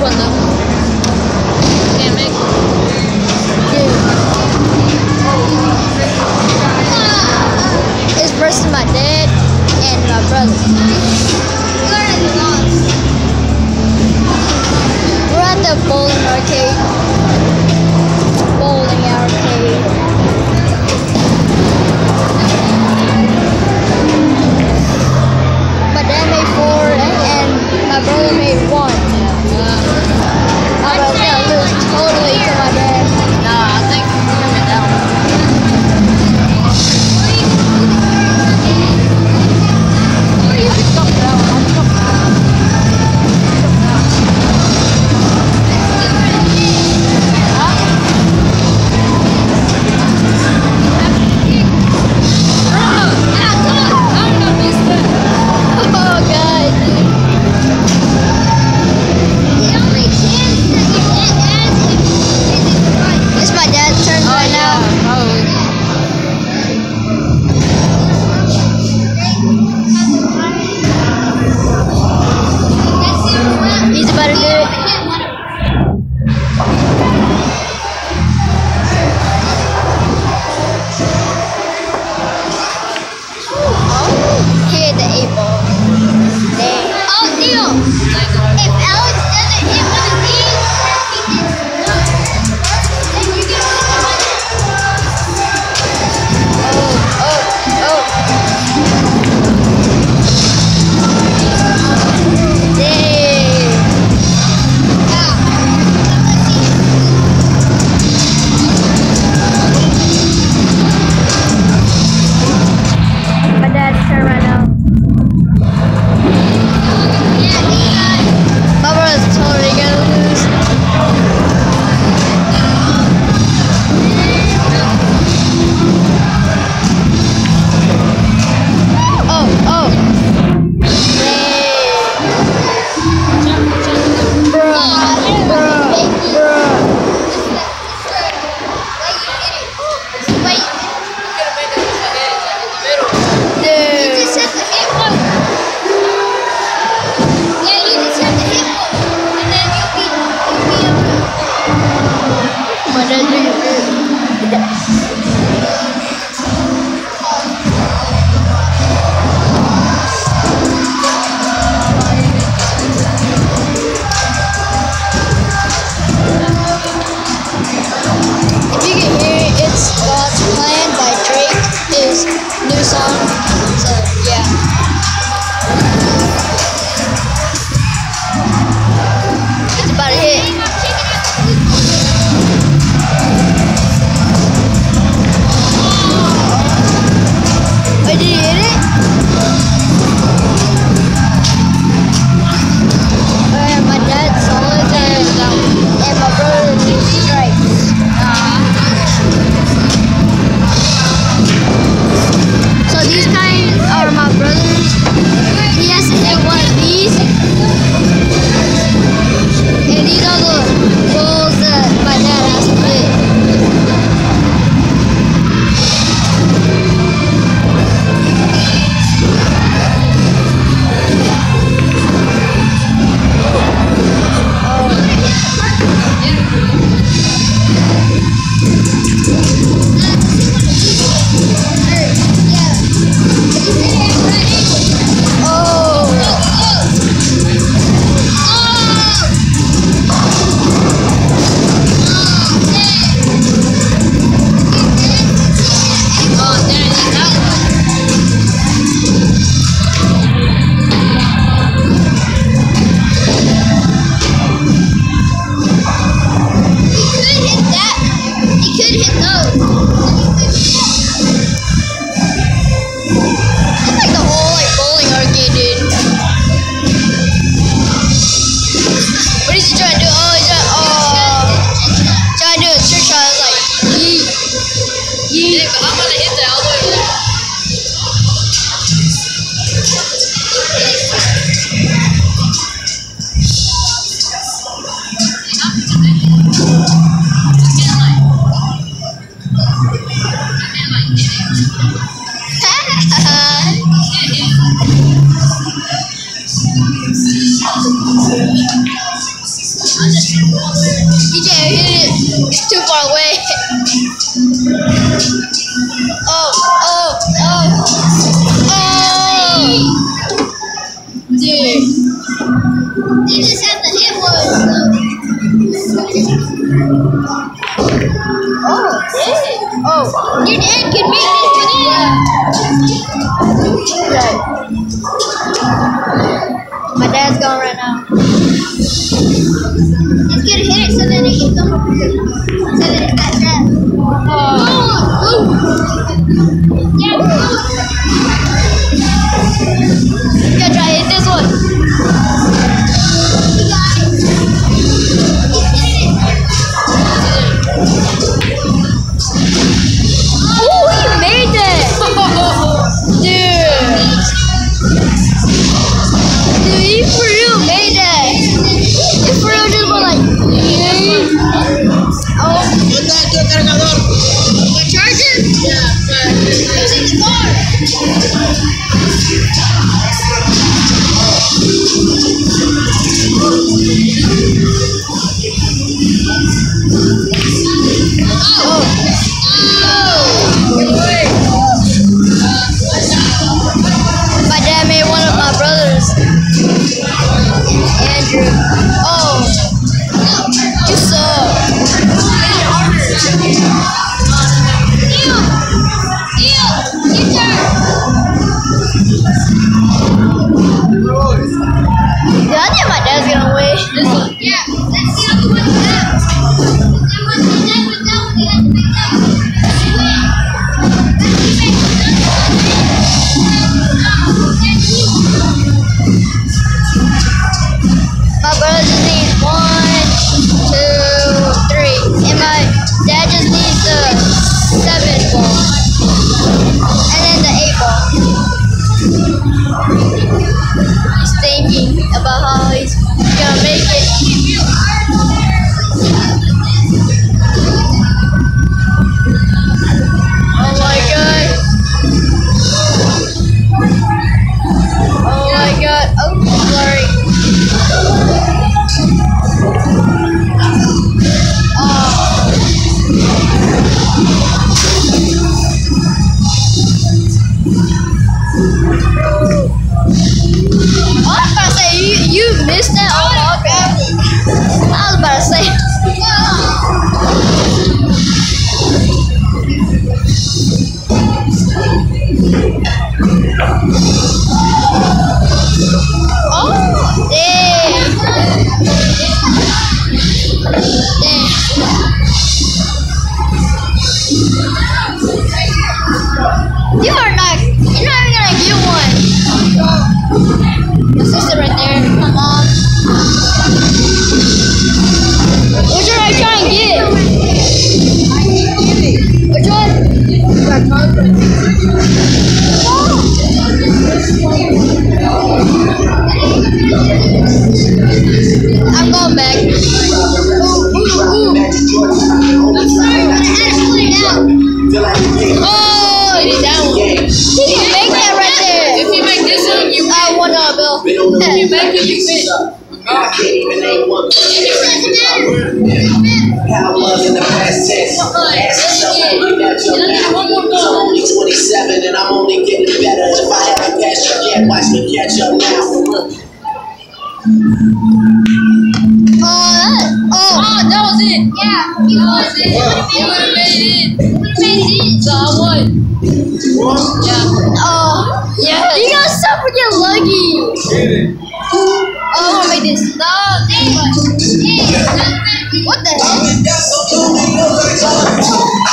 one though. Can't make it. It's versus my dad and my brother. We're at the bowling arcade. Bowling arcade. My dad made 4 and my brother made 1. My brother's gonna lose totally to my dad. Nah, I think I'm gonna get that one. DJ hit it. It's too far away. Oh. Dude. You just have to hit one. Oh, dang. Oh, your dad can make this one in. Right. My dad's going right now. He's gonna hit it so then it can come over here. So that it's got that. Yeah. You gotta try to hit this one. You got it. Oh, he made that! Dude, he for real made that. He for real just went like, oh. ¿Dónde está tu cargador? My charger? Yeah, but It was in the car. My dad made one of my brothers. Andrew. Oh. You suck. Dude, I think my dad's gonna win. This one. Yeah, that's the other one. My brother just needs 1, 2, 3, and my dad just needs the 7 ball, and then the 8 ball. He's thinking about how he's gonna make it. Oh my god. Oh my god. Oh, sorry. I was about to say, you missed that? Oh, okay. I was about to say. Oh, dang. Dang. You're not even gonna get one. My sister right there, my mom. Which one are you trying to get? Which one? I'm going back. Ooh. I'm sorry, but I had to put it out. Oh, he did that one. He can make that right there. If you make this one, you $1 bill. If you make it, you win. I can't even name one. How it was in the past tense. Ask yourself, look at your now. I'm only 27 and I'm only getting better. If I haven't passed you yet, watch me catch up now. Oh, that was it. yeah. That was it. You would have made it. So I won. Yeah. Oh, Yeah. you gotta stop with your lucky. Oh, I'm gonna make this. No, dang. What the heck?